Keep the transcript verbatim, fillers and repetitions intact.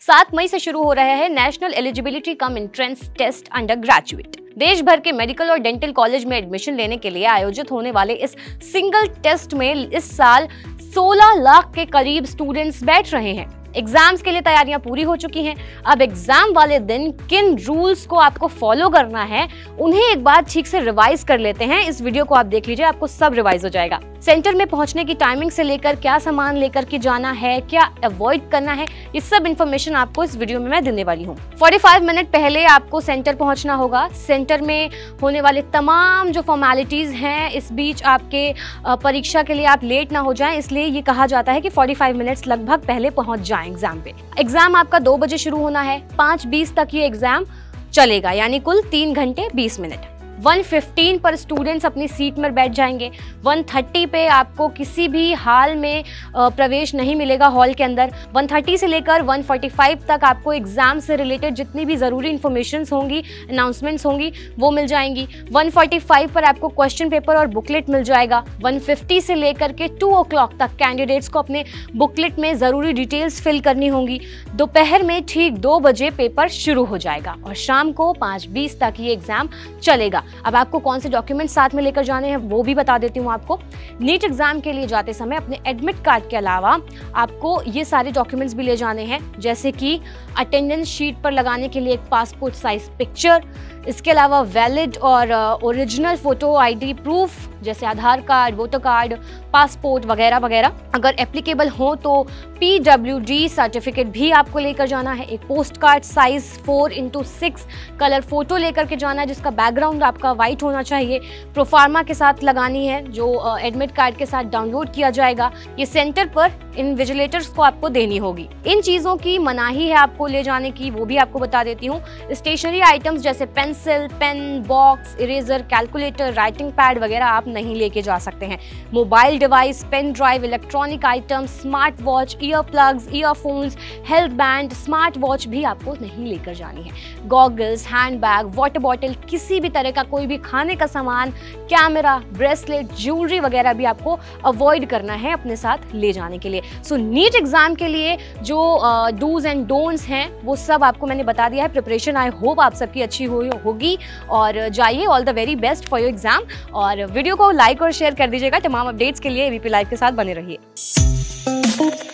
सात मई से शुरू हो रहा है national eligibility cum entrance test undergraduate. देश भर के मेडिकल और डेंटल कॉलेज में एडमिशन लेने के लिए आयोजित होने वाले इस सिंगल टेस्ट में इस साल सोलह लाख के करीब स्टूडेंट्स बैठ रहे हैं। एग्जाम्स के लिए तैयारियां पूरी हो चुकी हैं। अब एग्जाम वाले दिन किन रूल्स को आपको फॉलो करना है उन्हें एक बार ठीक से रिवाइज कर लेते हैं। इस वीडियो को आप देख लीजिए, आपको सब रिवाइज हो जाएगा। सेंटर में पहुंचने की टाइमिंग से लेकर क्या सामान लेकर के जाना है, क्या अवॉइड करना है, ये सब इन्फॉर्मेशन आपको इस वीडियो में मैं देने वाली हूँ। पैंतालीस मिनट पहले आपको सेंटर पहुंचना होगा। सेंटर में होने वाले तमाम जो फॉर्मेलिटीज हैं, इस बीच आपके परीक्षा के लिए आप लेट ना हो जाएं, इसलिए ये कहा जाता है कि पैंतालीस मिनट्स लगभग पहले पहुंच जाएं एग्जाम पे। एग्जाम आपका दो बजे शुरू होना है, पाँच बीस तक ये एग्जाम चलेगा, यानी कुल तीन घंटे बीस मिनट। एक सौ पंद्रह पर स्टूडेंट्स अपनी सीट में बैठ जाएंगे। एक सौ तीस पे आपको किसी भी हाल में प्रवेश नहीं मिलेगा हॉल के अंदर। एक सौ तीस से लेकर एक सौ पैंतालीस तक आपको एग्जाम से रिलेटेड जितनी भी ज़रूरी इन्फॉर्मेशंस होंगी, अनाउंसमेंट्स होंगी, वो मिल जाएंगी। एक सौ पैंतालीस पर आपको क्वेश्चन पेपर और बुकलेट मिल जाएगा। एक सौ पचास से लेकर के दो ओ क्लॉक तक कैंडिडेट्स को अपने बुकलेट में ज़रूरी डिटेल्स फिल करनी होंगी। दोपहर में ठीक दो बजे पेपर शुरू हो जाएगा और शाम को पाँच बीस तक ये एग्ज़ाम चलेगा। अब आपको कौन से डॉक्यूमेंट्स साथ में लेकर जाने हैं वो भी बता देती हूँ आपको। नीट एग्जाम के लिए जाते समय अपने एडमिट कार्ड के अलावा आपको ये सारे डॉक्यूमेंट्स भी ले जाने हैं, जैसे कि अटेंडेंस शीट पर लगाने के लिए एक पासपोर्ट साइज पिक्चर, इसके अलावा वैलिड और ओरिजिनल फोटो आईडी प्रूफ जैसे Aadhaar card, voter card, passport वगैरह वगैरह। अगर एप्लीकेबल हो तो पी डब्ल्यू डी सर्टिफिकेट भी आपको लेकर जाना है। एक postcard size four into six colour photo लेकर के जाना है, जिसका बैकग्राउंड आपका वाइट होना चाहिए। प्रोफार्मा के साथ लगानी है, जो एडमिट कार्ड के साथ डाउनलोड किया जाएगा। ये सेंटर पर इन विजिलेटर्स को आपको देनी होगी। इन चीज़ों की मनाही है आपको ले जाने की, वो भी आपको बता देती हूँ। स्टेशनरी आइटम्स जैसे pencil, pen, box, eraser, calculator, writing pad वगैरह आप नहीं लेके जा सकते हैं। Mobile device, pen drive, electronic items, smartwatch, earplugs, earphones, health band, smartwatch भी आपको नहीं लेकर जानी है। गॉगल्स, हैंडबैग, वाटर बॉटल, किसी भी तरह का कोई भी खाने का सामान, कैमरा, ब्रेसलेट, ज्वेलरी वगैरह भी आपको अवॉइड करना है अपने साथ ले जाने के लिए। सो नीट एग्जाम के लिए जो डूज एंड डोंट्स हैं वो सब आपको मैंने बता दिया है। प्रिपरेशन आई होप आप सबकी अच्छी हो होगी और जाइए, all the very best for your exam. और वीडियो को लाइक और शेयर कर दीजिएगा। तमाम अपडेट्स के लिए एबीपी लाइव के साथ बने रहिए।